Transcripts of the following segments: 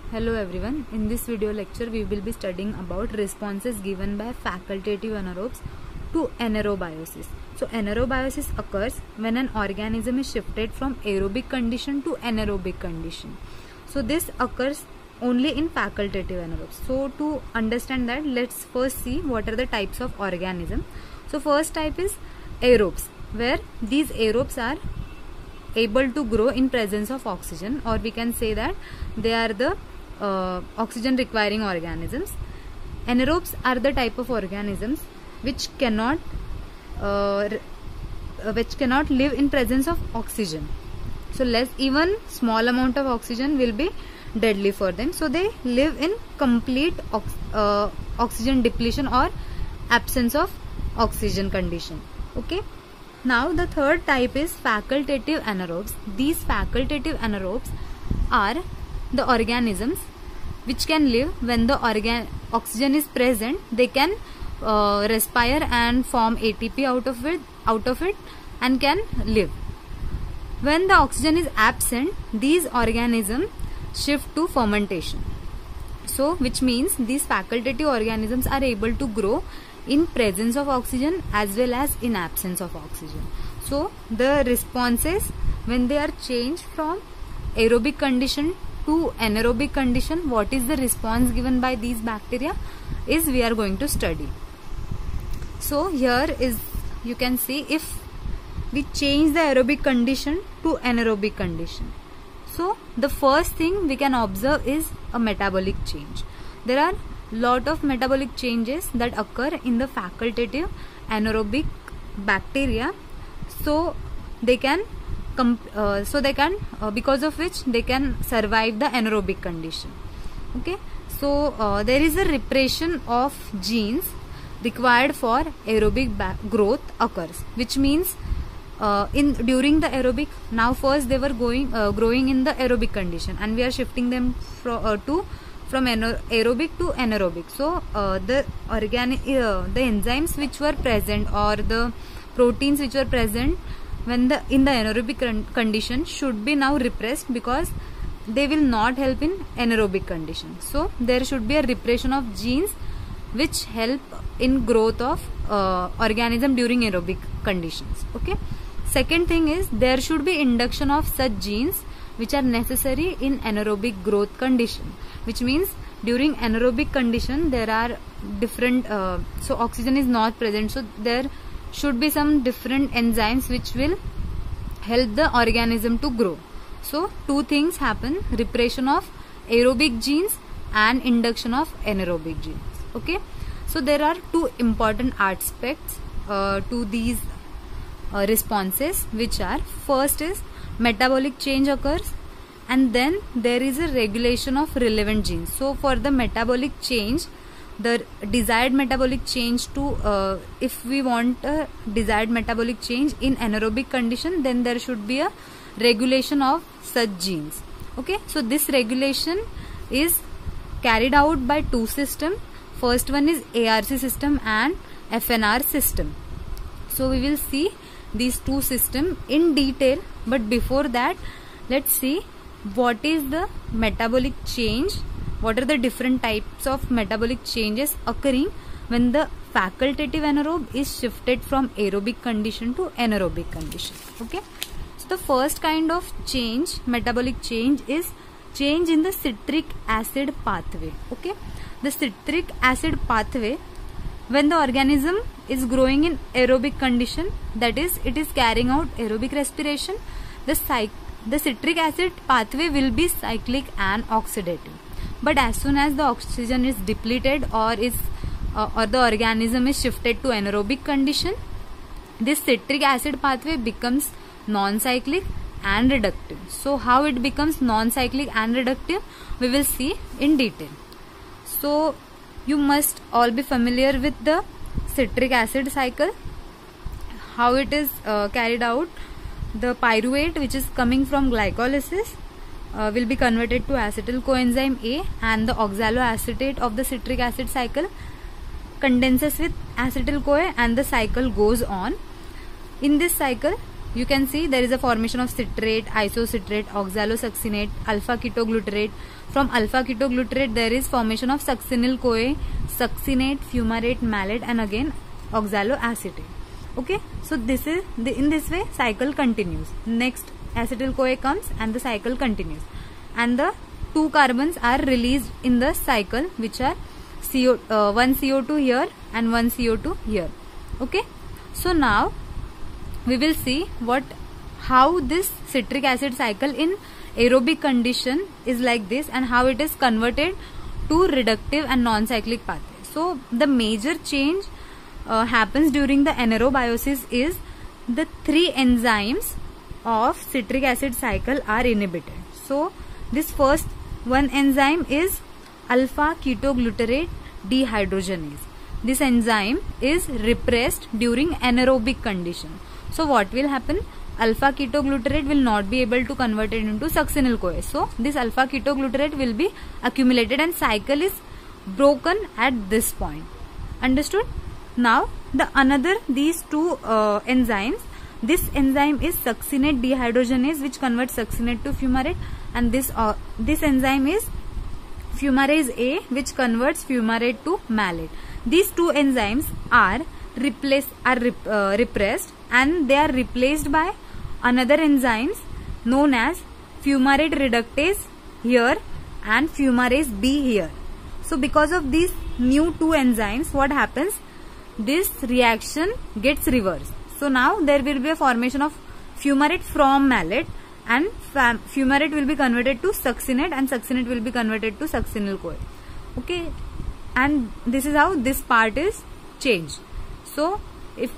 Hello everyone, in this video lecture we will be studying about responses given by facultative anaerobes to anaerobiosis. So anaerobiosis occurs when an organism is shifted from aerobic condition to anaerobic condition. So this occurs only in facultative anaerobes. So to understand that, let's first see what are the types of organism. So first type is aerobes, where these aerobes are able to grow in presence of oxygen, or we can say that they are the oxygen requiring organisms. Anaerobes are the type of organisms which cannot live in presence of oxygen. So even small amount of oxygen will be deadly for them. So they live in complete oxygen depletion or absence of oxygen condition. Okay. Now the third type is facultative anaerobes. These facultative anaerobes are the organisms which can live when the oxygen is present. They can respire and form ATP out of it and can live. When the oxygen is absent, these organisms shift to fermentation. So which means these facultative organisms are able to grow in presence of oxygen as well as in absence of oxygen. So the responses when they are changed from aerobic condition to anaerobic condition, what is the response given by these bacteria is we are going to study. So here is, you can see, if we change the aerobic condition to anaerobic condition, so the first thing we can observe is a metabolic change. There are lot of metabolic changes that occur in the facultative anaerobic bacteria, so they can because of which they can survive the anaerobic condition. Okay, so there is a repression of genes required for aerobic growth occurs, which means during the aerobic, now first they were growing in the aerobic condition and we are shifting them from aerobic to anaerobic. So the enzymes which were present or the proteins which were present when in the anaerobic condition should be now repressed, because they will not help in anaerobic condition. So there should be a repression of genes which help in growth of organism during aerobic conditions. Okay. Second thing is there should be induction of such genes which are necessary in anaerobic growth condition, which means during anaerobic condition there are different so oxygen is not present, so there should be some different enzymes which will help the organism to grow. So two things happen: repression of aerobic genes and induction of anaerobic genes. Okay, so there are two important aspects to these responses, which are, first is metabolic change occurs, and then there is a regulation of relevant genes. So for the metabolic change, the desired metabolic change to if we want a desired metabolic change in anaerobic condition, then there should be a regulation of such genes. Okay, so this regulation is carried out by two systems. First one is ARC system and FNR system. So we will see these two systems in detail, but before that let's see what is the metabolic change, what are the different types of metabolic changes occurring when the facultative anaerobe is shifted from aerobic condition to anaerobic condition. Okay, so the first kind of change, metabolic change, is change in the citric acid pathway. Okay, the citric acid pathway, when the organism is growing in aerobic condition, that is, it is carrying out aerobic respiration, the citric acid pathway will be cyclic and oxidative. But as soon as the oxygen is depleted or the organism is shifted to anaerobic condition, this citric acid pathway becomes non-cyclic and reductive. So how it becomes non-cyclic and reductive, we will see in detail. So you must all be familiar with the citric acid cycle, how it is carried out. The pyruvate, which is coming from glycolysis, will be converted to acetyl coenzyme A, and the oxaloacetate of the citric acid cycle condenses with acetyl CoA and the cycle goes on. In this cycle, you can see there is a formation of citrate, isocitrate, oxalosuccinate, alpha ketoglutarate. From alpha ketoglutarate there is formation of succinyl-CoA, succinate, fumarate, malate, and again oxaloacetate. Okay, so this is in this way cycle continues. Next acetyl-CoA comes and the cycle continues, and the 2 carbons are released in the cycle, which are one CO2 here and one CO2 here. Okay, so now we will see how this citric acid cycle in aerobic condition is like this, and how it is converted to reductive and non-cyclic pathway. So the major change happens during the anaerobiosis is the 3 enzymes of citric acid cycle are inhibited. So this first one enzyme is alpha ketoglutarate dehydrogenase. This enzyme is repressed during anaerobic condition. So what will happen? Alpha ketoglutarate will not be able to convert it into succinyl-CoA. So this alpha ketoglutarate will be accumulated and cycle is broken at this point. Understood? Now these 2 enzymes, this enzyme is succinate dehydrogenase, which converts succinate to fumarate, and this enzyme is fumarase A, which converts fumarate to malate. These 2 enzymes are repressed, and they are replaced by another enzymes known as fumarate reductase here and fumarase B here. So because of these new 2 enzymes, what happens? This reaction gets reversed. So now there will be a formation of fumarate from malate, and fumarate will be converted to succinate, and succinate will be converted to succinyl-CoA. Okay, and this is how this part is changed. So if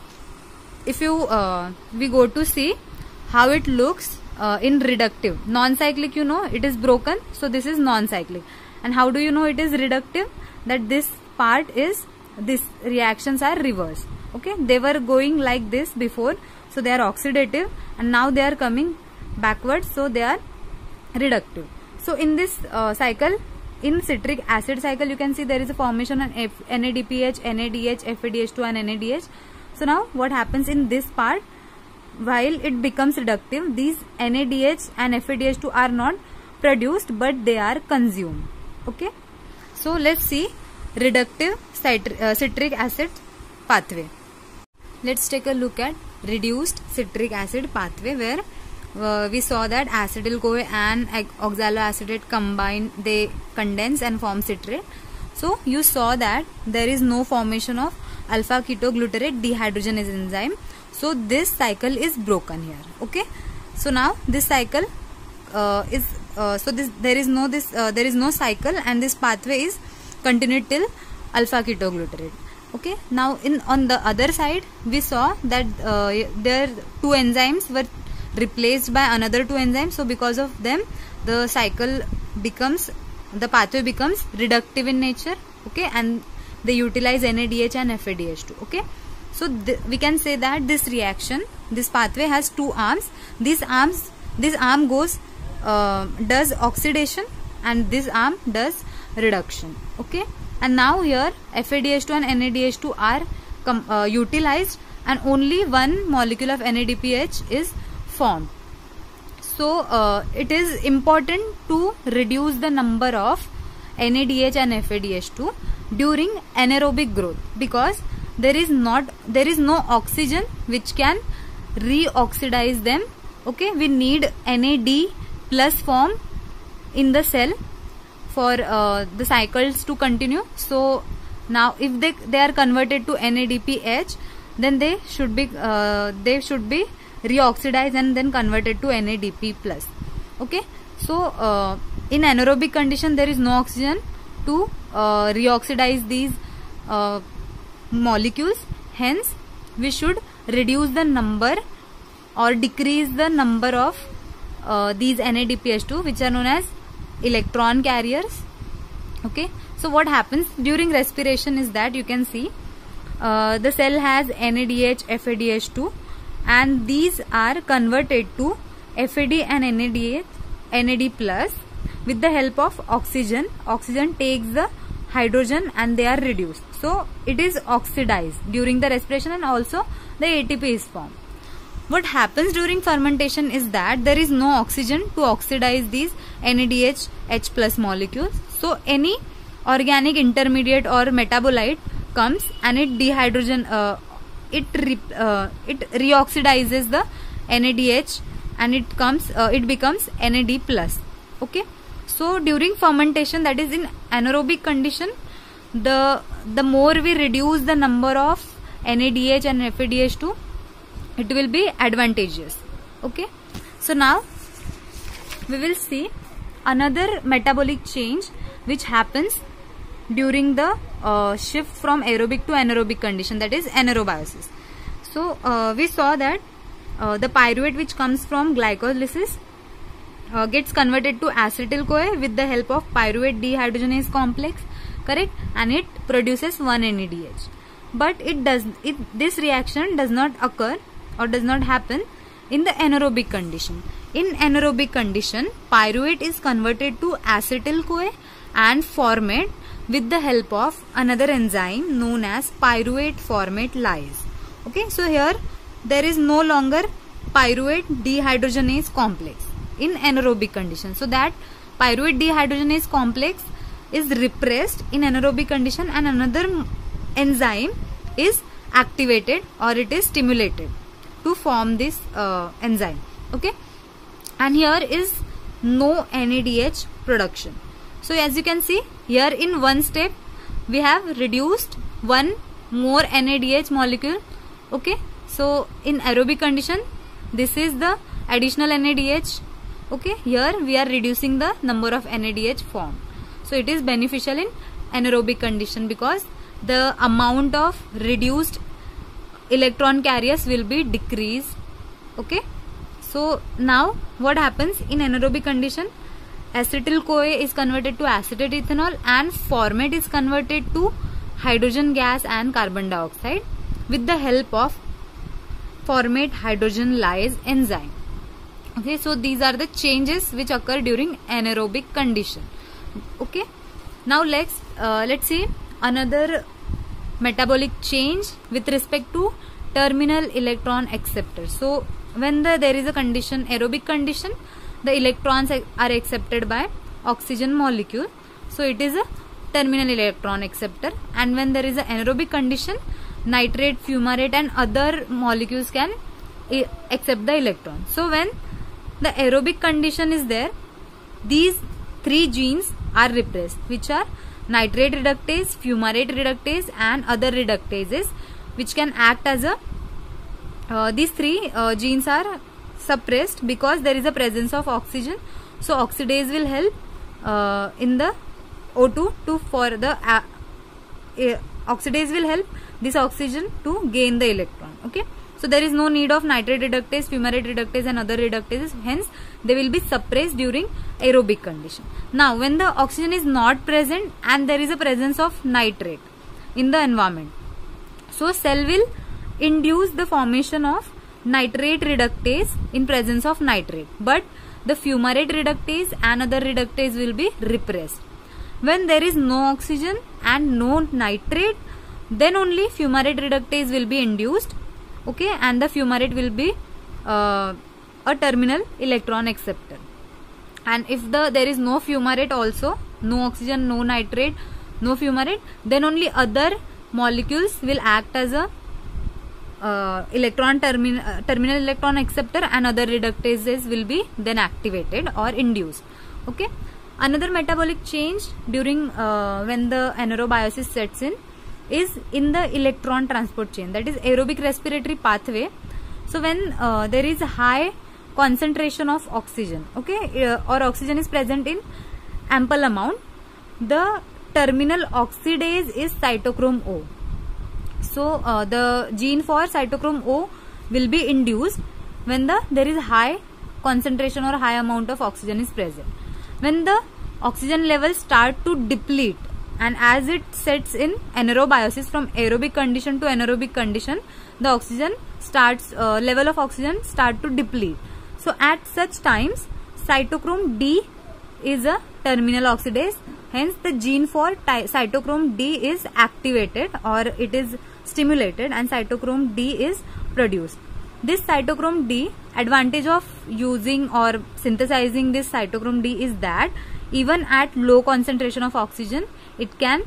we go to see how it looks in reductive, non-cyclic, you know it is broken, so this is non-cyclic. And how do you know it is reductive? That this part is, these reactions are reversed. Okay, they were going like this before, so they are oxidative, and now they are coming backwards, so they are reductive. So in this cycle, in citric acid cycle, you can see there is a formation of NADPH, NADH, FADH2 and NADH. So now what happens in this part? While it becomes reductive, these NADH and FADH2 are not produced, but they are consumed. Okay, so let's see reductive citric acid pathway. Let's take a look at reduced citric acid pathway, where we saw that acetyl-CoA and oxaloacetate combine, they condense and form citrate. So you saw that there is no formation of alpha ketoglutarate dehydrogenase enzyme. So this cycle is broken here. Okay, so now this cycle there is no cycle, and this pathway is continued till alpha ketoglutarate. Okay, now on the other side we saw that there 2 enzymes were replaced by another 2 enzymes. So because of them, the pathway becomes reductive in nature. Okay, and they utilize NADH and FADH2. Okay, so we can say that this reaction, this pathway has 2 arms. This arm does oxidation, and this arm does reduction. Okay, and now here FADH2 and NADH2 are utilized, and only one molecule of NADPH is formed. So it is important to reduce the number of NADH and FADH2 during anaerobic growth, because there is no oxygen which can reoxidize them. Okay, we need NAD plus form in the cell for the cycles to continue. So now if they are converted to NADPH, then they should be reoxidized and then converted to NADP plus. Okay, so in anaerobic condition there is no oxygen to reoxidize these molecules. Hence we should reduce the number or decrease the number of these NADPH2, which are known as electron carriers. Okay, so what happens during respiration is that you can see the cell has NADH, FADH2, and these are converted to FAD and NAD plus with the help of oxygen. Oxygen takes the hydrogen and they are reduced. So it is oxidized during the respiration, and also the ATP is formed. what happens during fermentation is that there is no oxygen to oxidize these NADH H plus molecules. So any organic intermediate or metabolite comes and it reoxidizes the NADH and it becomes NAD plus. Okay, so during fermentation, that is in anaerobic condition, the more we reduce the number of NADH and FADH2, it will be advantageous. Okay, so now we will see another metabolic change which happens during the shift from aerobic to anaerobic condition, that is anaerobiosis. So we saw that the pyruvate which comes from glycolysis gets converted to acetyl-CoA with the help of pyruvate dehydrogenase complex, correct, and it produces 1 NADH. But this reaction does not occur or does not happen in the anaerobic condition. In anaerobic condition, pyruvate is converted to acetyl-CoA and formate with the help of another enzyme known as pyruvate formate lyase. Okay, so here there is no longer pyruvate dehydrogenase complex in anaerobic condition. So that pyruvate dehydrogenase complex is repressed in anaerobic condition and another enzyme is activated or it is stimulated to form this enzyme. Okay, and here is no NADH production. So as you can see here, in one step we have reduced one more NADH molecule. Okay, so in aerobic condition this is the additional NADH. Okay, here we are reducing the number of NADH formed. So it is beneficial in anaerobic condition because the amount of reduced electron carriers will be decreased. Okay, so now what happens in anaerobic condition? Acetyl-CoA is converted to acetate ethanol and formate is converted to hydrogen gas and carbon dioxide with the help of formate hydrogen lyase enzyme. Okay, so these are the changes which occur during anaerobic condition. Okay, now let's see another metabolic change with respect to terminal electron acceptor. So when there is a condition, aerobic condition, the electrons are accepted by oxygen molecule, so it is a terminal electron acceptor. And when there is an anaerobic condition, nitrate, fumarate and other molecules can accept the electron. So when the aerobic condition is there, these three genes are repressed, which are nitrate reductase, fumarate reductase and other reductases, which can act as a these three genes are suppressed because there is a presence of oxygen. So oxidase will help in the O2 oxidase will help this oxygen to gain the electron. Okay, so there is no need of nitrate reductase, fumarate reductase and other reductases, hence they will be suppressed during aerobic condition. Now when the oxygen is not present and there is a presence of nitrate in the environment, so cell will induce the formation of nitrate reductase in presence of nitrate, but the fumarate reductase and other reductase will be repressed. When there is no oxygen and no nitrate, then only fumarate reductase will be induced. Okay, and the fumarate will be a terminal electron acceptor. And if there is no fumarate also, no oxygen, no nitrate, no fumarate, then only other molecules will act as a terminal electron acceptor and other reductases will be then activated or induced. Okay, another metabolic change during when the anaerobiosis sets in is in the electron transport chain, that is aerobic respiratory pathway. So when there is a high concentration of oxygen, okay, or oxygen is present in ample amount, the terminal oxidase is cytochrome O. So the gene for cytochrome O will be induced when there is high concentration or high amount of oxygen is present. When the oxygen levels start to deplete, and as it sets in anaerobiosis from aerobic condition to anaerobic condition, the oxygen level of oxygen start to deplete. So at such times, cytochrome D is a terminal oxidase, hence the gene for cytochrome D is activated or it is stimulated and cytochrome D is produced. this cytochrome D, advantage of using or synthesizing this cytochrome D is that even at low concentration of oxygen, it can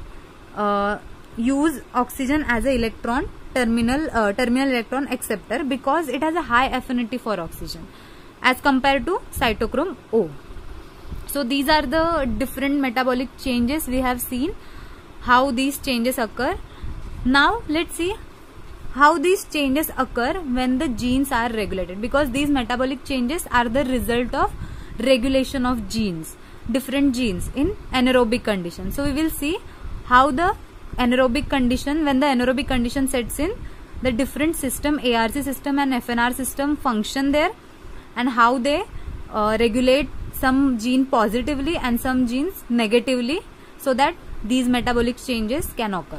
use oxygen as a electron terminal electron acceptor, because it has a high affinity for oxygen as compared to cytochrome O. So these are the different metabolic changes we have seen, how these changes occur. Now let's see how these changes occur when the genes are regulated, because these metabolic changes are the result of regulation of genes, different genes in anaerobic condition. So we will see how the anaerobic condition, when the anaerobic condition sets in, the different system, ARC system and FNR system function there, and how they regulate some gene positively and some genes negatively, so that these metabolic changes can occur.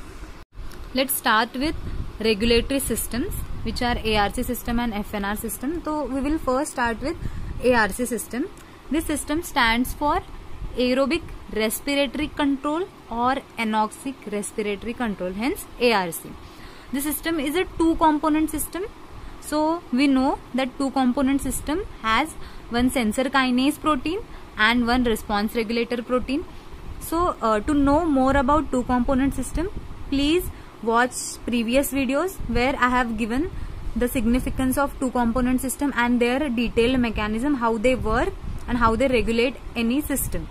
Let's start with regulatory systems, which are ARC system and FNR system. So we will first start with ARC system. This system stands for aerobic respiratory control or anoxic respiratory control, hence ARC. This system is a two-component system. So we know that two-component system has one sensor kinase protein and one response regulator protein. So to know more about two-component system, please watch previous videos where I have given the significance of two-component system and their detailed mechanism, how they work and how they regulate any system.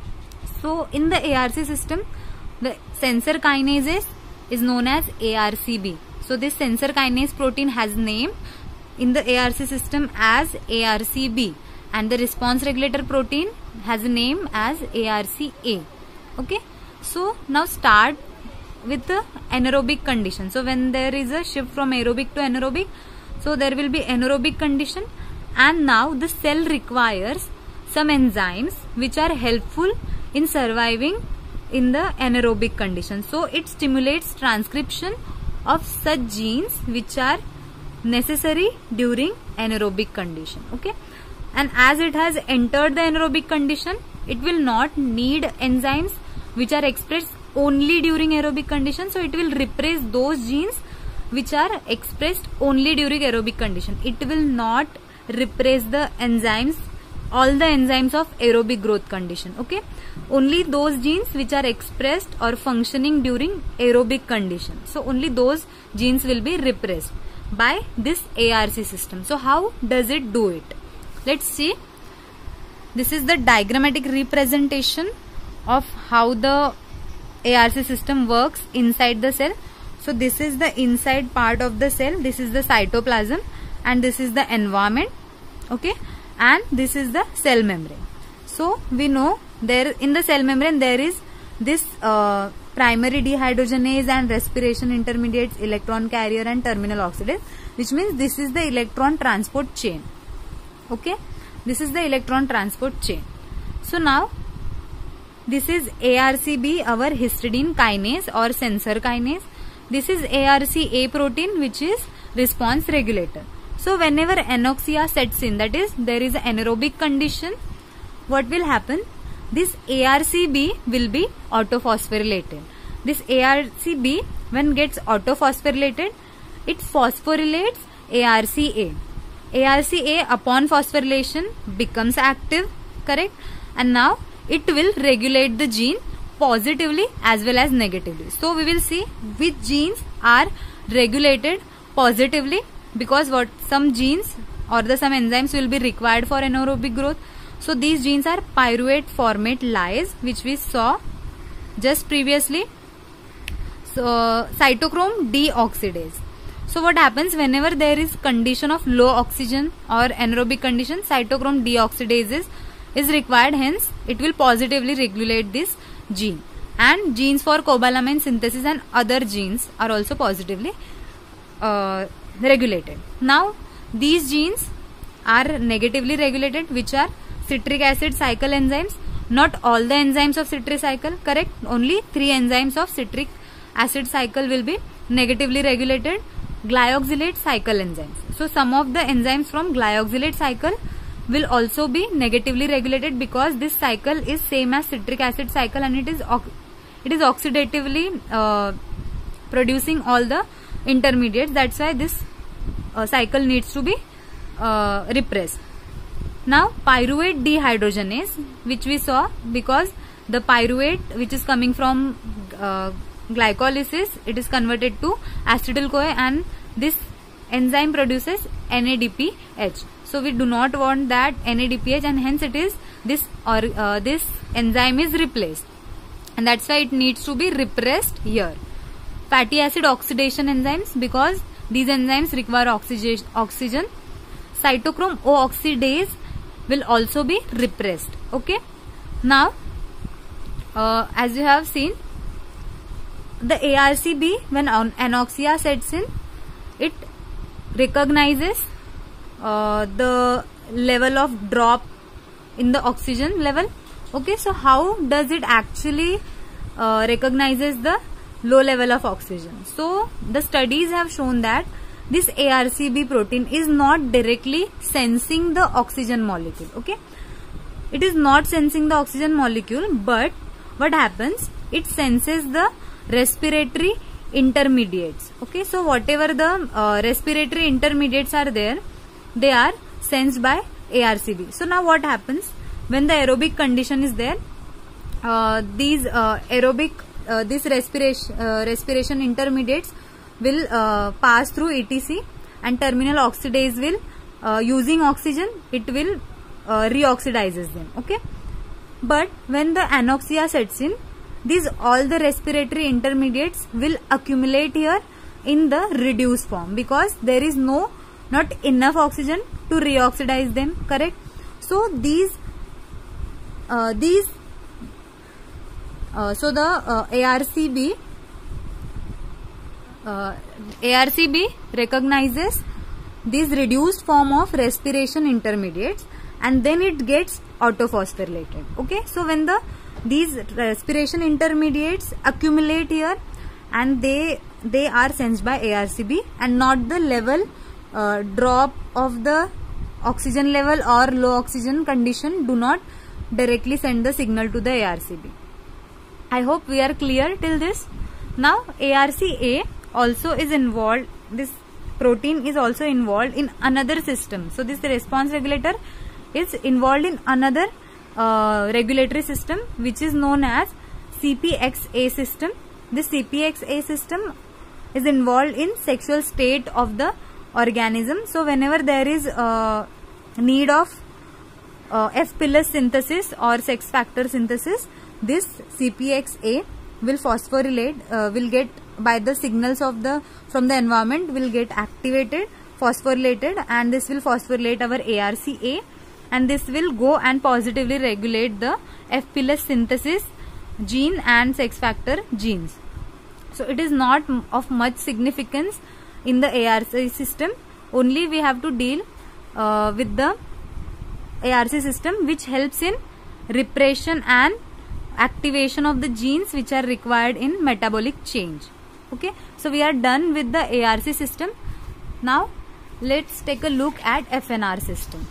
So in the ARC system, the sensor kinase is known as ARCB. So this sensor kinase protein has name in the ARC system as ARCB, and the response regulator protein has a name as ARCA. Okay, so now start with the anaerobic condition. So when there is a shift from aerobic to anaerobic, so there will be anaerobic condition, and now the cell requires some enzymes which are helpful in surviving in the anaerobic condition. So it stimulates transcription of such genes which are necessary during anaerobic condition. Okay, and as it has entered the anaerobic condition, it will not need enzymes which are expressed only during aerobic condition. So it will repress those genes which are expressed only during aerobic condition. It will not repress the enzymes, all the enzymes of aerobic growth condition. Okay, only those genes which are expressed or functioning during aerobic condition. So only those genes will be repressed by this ARC system. So how does it do it? Let's see. This is the diagrammatic representation of how the ARC system works inside the cell. So this is the inside part of the cell, this is the cytoplasm, and this is the environment. Okay, and this is the cell membrane. So we know there in the cell membrane there is this primary dehydrogenase and respiration intermediates, electron carrier and terminal oxidase, which means this is the electron transport chain. Okay, this is the electron transport chain. So now this is ARCB, our histidine kinase or sensor kinase. This is ARCA protein, which is response regulator. So whenever anoxia sets in, that is there is an anaerobic condition, what will happen? This ARCB will be autophosphorylated. This ARCB, when gets autophosphorylated, it phosphorylates ARCA. ARCA upon phosphorylation becomes active, correct? And now it will regulate the gene positively as well as negatively. So we will see which genes are regulated positively, because what some genes or some enzymes will be required for anaerobic growth. So these genes are pyruvate formate lyase, which we saw just previously. So cytochrome D oxidase. So what happens whenever there is condition of low oxygen or anaerobic condition, cytochrome D oxidase is required, hence it will positively regulate this gene. And genes for cobalamin synthesis and other genes are also positively regulated. Now these genes are negatively regulated, which are citric acid cycle enzymes. Not all the enzymes of citric cycle, correct? Only 3 enzymes of citric acid cycle will be negatively regulated. Glyoxylate cycle enzymes. So some of the enzymes from glyoxylate cycle will also be negatively regulated, because this cycle is same as citric acid cycle and it is oxidatively producing all the intermediates. That's why this cycle needs to be repressed. Now pyruvate dehydrogenase, which we saw, because the pyruvate which is coming from glycolysis, it is converted to acetyl CoA, and this enzyme produces NADPH. So we do not want that NADPH, and hence it is this enzyme is replaced, and that's why it needs to be repressed here. Fatty acid oxidation enzymes, because these enzymes require oxygen. Cytochrome O oxidase will also be repressed. Okay. Now, as you have seen, the ARCB, when anoxia sets in, it recognizes the level of drop in the oxygen level. Okay, so how does it actually recognizes the low level of oxygen? So the studies have shown that this ARCB protein is not directly sensing the oxygen molecule. Okay, it is not sensing the oxygen molecule, but what happens, it senses the respiratory intermediates. Okay, so whatever the respiratory intermediates are there, they are sensed by ARCB. So now what happens when the aerobic condition is there? These this respiration intermediates will pass through ETC, and terminal oxidase will using oxygen, it will reoxidizes them. Okay, but when the anoxia sets in, these all the respiratory intermediates will accumulate here in the reduced form, because there is not enough oxygen to reoxidize them. Correct? So so the ARCB recognizes this reduced form of respiration intermediates, and then it gets autophosphorylated. Okay, so when these respiration intermediates accumulate here, and they are sensed by ARCB, and not the level drop of the oxygen level or low oxygen condition do not directly send the signal to the ARCB. I hope we are clear till this. Now ARCA also is involved, this protein is also involved in another system. So this response regulator is involved in another regulatory system, which is known as CPXA system. This CPXA system is involved in sexual state of the organism. So whenever there is need of F pillar synthesis or sex factor synthesis, this CPXA will phosphorylate, will get by the signals of from the environment, will get activated, phosphorylated, and this will phosphorylate our ARCA, and this will go and positively regulate the F pillar synthesis gene and sex factor genes. So it is not of much significance in the ARC system. Only we have to deal with the ARC system, which helps in repression and activation of the genes which are required in metabolic change. Okay, so we are done with the ARC system. Now let's take a look at FNR system.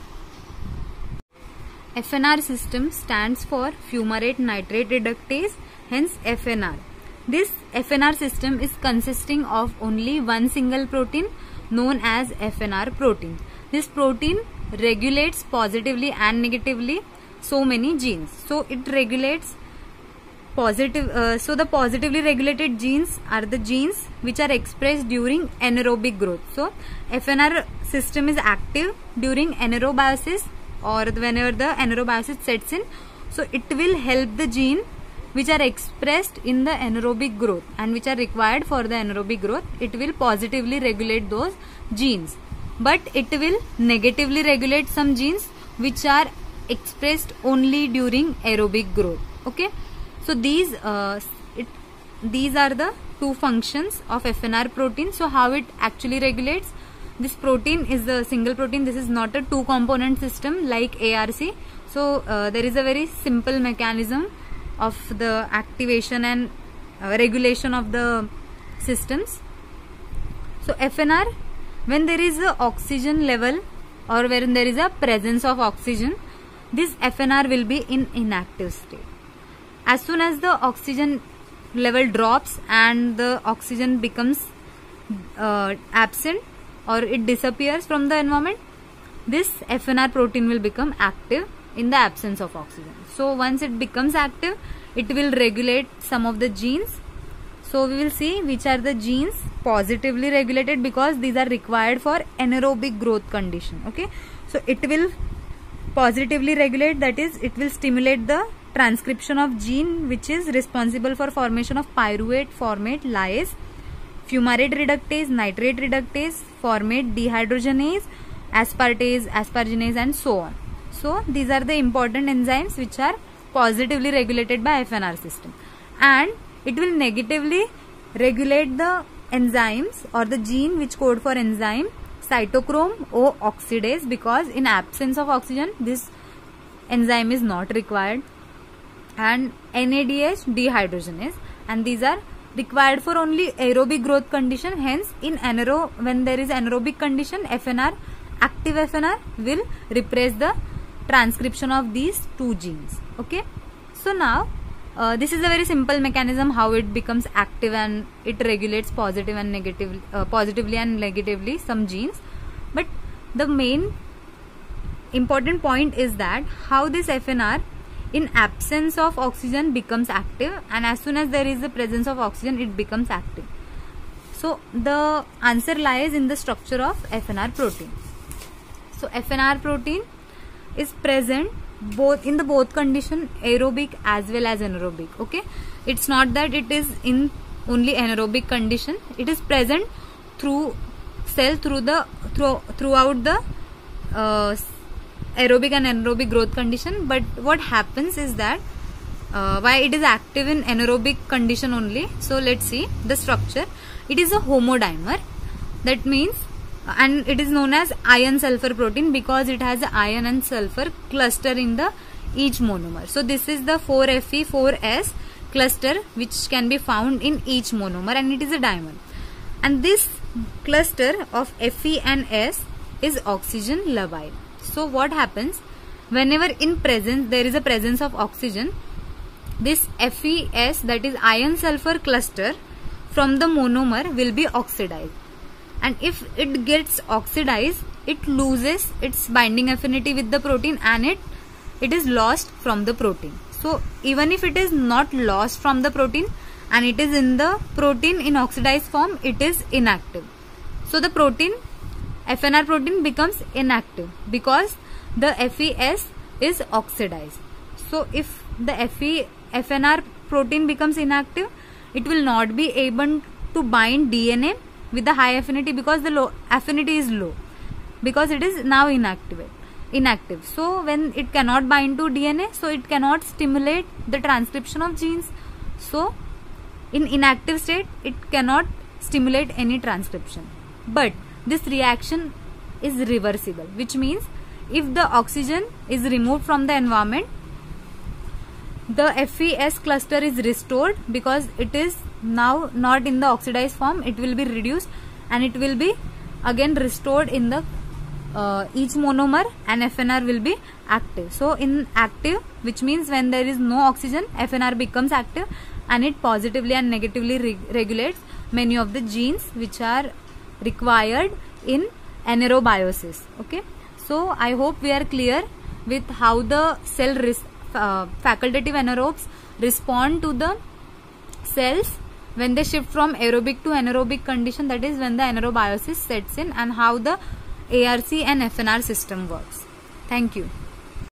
FNR system stands for fumarate nitrate reductase, hence FNR. This FNR system is consisting of only one single protein known as FNR protein. This protein regulates positively and negatively so many genes. So it regulates positive. So the positively regulated genes are the genes which are expressed during anaerobic growth. So FNR system is active during anaerobiosis, or whenever the anaerobiosis sets in. So it will help the gene which are expressed in the anaerobic growth and which are required for the anaerobic growth. It will positively regulate those genes, but it will negatively regulate some genes which are expressed only during aerobic growth. Okay, so these are the two functions of FNR protein. So how it actually regulates? This protein is the single protein. This is not a two component system like ARC. So there is a very simple mechanism of the activation and regulation of the systems. So FNR, when there is a oxygen level or when there is a presence of oxygen, this FNR will be in inactive state. As soon as the oxygen level drops and the oxygen becomes absent, or it disappears from the environment, this FNR protein will become active in the absence of oxygen. So once it becomes active, it will regulate some of the genes. So we will see which are the genes positively regulated, because these are required for anaerobic growth condition. Okay, so it will positively regulate, that is, it will stimulate the transcription of gene which is responsible for formation of pyruvate, formate, lyase, fumarate reductase, nitrate reductase, formate dehydrogenase, aspartase, asparginase, and so on. So these are the important enzymes which are positively regulated by FNR system, and it will negatively regulate the enzymes or the gene which code for enzyme cytochrome O oxidase, because in absence of oxygen this enzyme is not required, and NADH dehydrogenase, and these are required for only aerobic growth condition. Hence in when there is anaerobic condition, FNR, active FNR will repress the transcription of these two genes. Okay, so now this is a very simple mechanism how it becomes active, and it regulates positively and negatively some genes. But the main important point is that how this FNR in absence of oxygen becomes active, and as soon as there is the presence of oxygen it becomes active. So the answer lies in the structure of FNR protein. So FNR protein is present both in the both condition, aerobic as well as anaerobic. Okay, it's not that it is in only anaerobic condition, it is present through cell throughout the aerobic and anaerobic growth condition. But what happens is that why it is active in anaerobic condition only. So let's see the structure. It is a homodimer, that means, and it is known as iron sulfur protein because it has a iron and sulfur cluster in the each monomer. So this is the 4Fe 4S cluster which can be found in each monomer, and it is a dimer, and this cluster of Fe and S is oxygen labile. So what happens whenever in presence there is a presence of oxygen, this FeS, that is iron sulfur cluster from the monomer, will be oxidized, and if it gets oxidized it loses its binding affinity with the protein and it is lost from the protein. So even if it is not lost from the protein and it is in the protein in oxidized form, it is inactive. So the protein, FNR protein, becomes inactive because the FeS is oxidized. So if the FNR protein becomes inactive, it will not be able to bind DNA with the high affinity because the affinity is low, because it is now inactive. So when it cannot bind to DNA, so it cannot stimulate the transcription of genes. So in inactive state it cannot stimulate any transcription. But this reaction is reversible, which means if the oxygen is removed from the environment, the FeS cluster is restored because it is now not in the oxidized form. It will be reduced and it will be again restored in the each monomer, and FNR will be active. So in active, which means when there is no oxygen, FNR becomes active and it positively and negatively regulates many of the genes which are required in anaerobiosis. Okay, so I hope we are clear with how the cell facultative anaerobes respond to the cells when they shift from aerobic to anaerobic condition, that is when the anaerobiosis sets in, and how the ARC and FNR system works. Thank you.